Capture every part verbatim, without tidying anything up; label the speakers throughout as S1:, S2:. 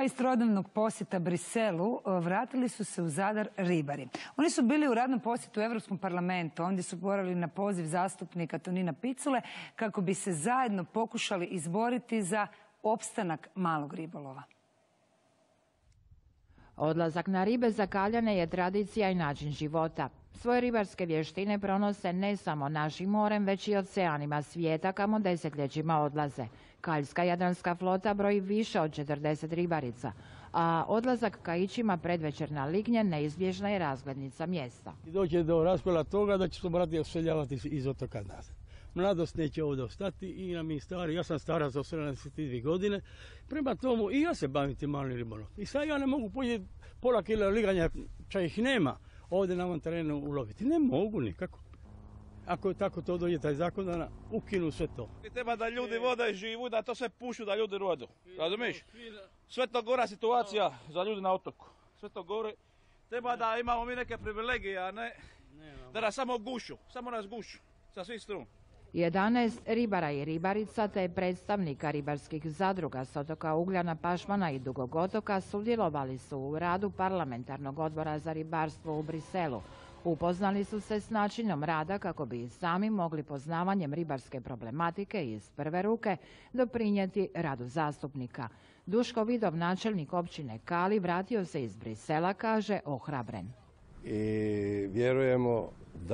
S1: A iz trodnevnog posjeta Briselu vratili su se u Zadar ribari. Oni su bili u radnom posjetu u Europskom parlamentu. Ondje su govorili na poziv zastupnika Tonina Picule kako bi se zajedno pokušali izboriti za opstanak malog ribolova.
S2: Odlazak na ribe za kaljane je tradicija i način života. Svoje ribarske vještine pronose ne samo našim morem, već i oceanima svijeta kamo desetljećima odlaze. Kaljska jadranska flota broji više od četrdeset ribarica, a odlazak kaićima predvečer na lignje neizbježna je razglednica mjesta.
S3: Dođe do raskola toga da će se morati odseljavati iz otoka nazad. Mladost neće ovdje ostati i na mi stari, ja sam stara za osamdeset dvije godine, prema tomu i ja se bavim tim malim ribolovom. I sad ja ne mogu pojeti pola kila liganja, čak ih nema, ovdje na ovom terenu uloviti. Ne mogu nikako. Ako je tako to dođe taj zakon, da ukinu sve to.
S4: Treba da ljudi vode živu, da to sve pušu, da ljudi rodu. Razumiješ? Sve to gora situacija za ljudi na otoku. Sve to gore. Treba da imamo mi neke privilegije, a ne da nas samo gušu. Samo nas gušu. Sa svih strun.
S2: jedanaest ribara i ribarica te predstavnika ribarskih zadruga s otoka Ugljana, Pašmana i Dugog otoka sudjelovali su u radu parlamentarnog odbora za ribarstvo u Briselu. Upoznali su se s načinom rada kako bi i sami mogli poznavanjem ribarske problematike iz prve ruke doprinijeti radu zastupnika. Duško Vidov, načelnik općine Kali, vratio se iz Brisela, kaže ohrabren.
S5: I vjerujemo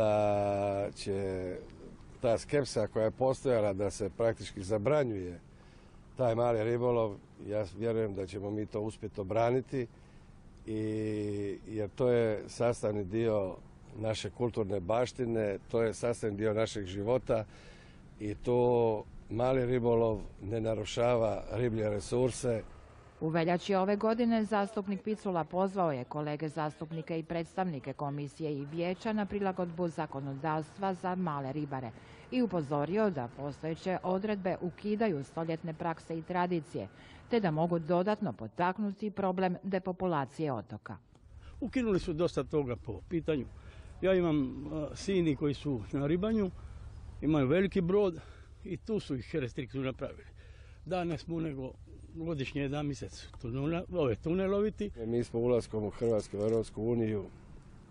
S5: da će ta skepsa koja je postojala da se praktički zabranjuje taj mali ribolov, ja vjerujem da ćemo mi to uspjeti obraniti, i, jer to je sastavni dio naše kulturne baštine, to je sastavni dio našeg života i to mali ribolov ne narušava riblje resurse.
S2: U veljači ove godine zastupnik Picula pozvao je kolege zastupnike i predstavnike komisije i vijeća na prilagodbu zakonodavstva za male ribare i upozorio da postojeće odredbe ukidaju stoljetne prakse i tradicije, te da mogu dodatno potaknuti problem depopulacije otoka.
S3: Ukinuli su dosta toga po pitanju. Ja imam uh, sini koji su na ribanju, imaju veliki brod i tu su ih restrikciju napravili. Da ne smo nego godišnje jedan mjesec tunula, ove tune loviti.
S5: Mi smo ulaskom u Hrvatsku u Europsku uniju uh,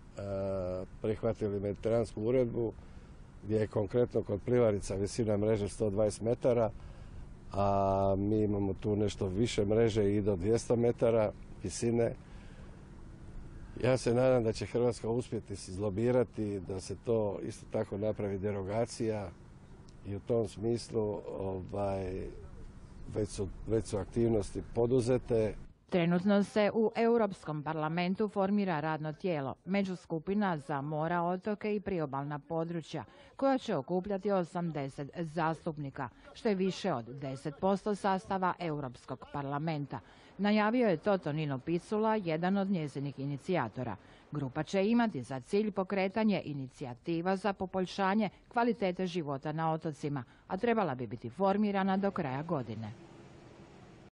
S5: prihvatili mediteransku uredbu gdje je konkretno kod plivarica visina mreže sto dvadeset metara, a mi imamo tu nešto više mreže i do dvjesto metara visine. Ja se nadam da će Hrvatska uspjeti izlobirati da se to isto tako napravi derogacija i u tom smislu ovaj, već su, već su aktivnosti poduzete.
S2: Trenutno se u Europskom parlamentu formira radno tijelo, međuskupina za mora, otoke i priobalna područja, koja će okupljati osamdeset zastupnika, što je više od deset posto sastava Europskog parlamenta. Najavio je to Tonino Picula, jedan od njezinih inicijatora. Grupa će imati za cilj pokretanje inicijativa za poboljšanje kvalitete života na otocima, a trebala bi biti formirana do kraja godine.